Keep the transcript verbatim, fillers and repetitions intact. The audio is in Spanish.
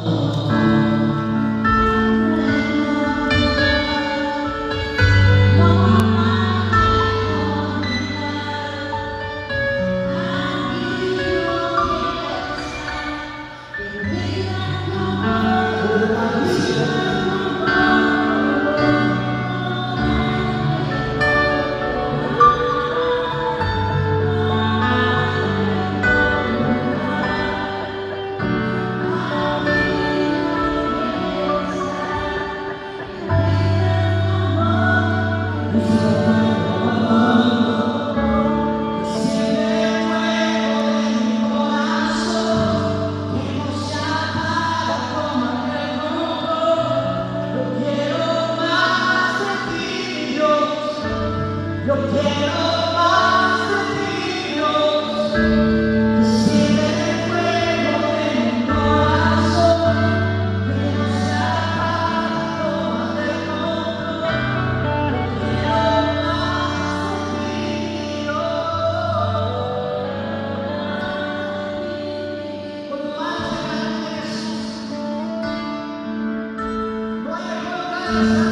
Yo quiero más de ti, Dios, que siente el fuego de mi corazón, que no se apaga, toma del control. Yo quiero más de ti, Dios. Cuando vas a llegar a Jesús, no hay algo más.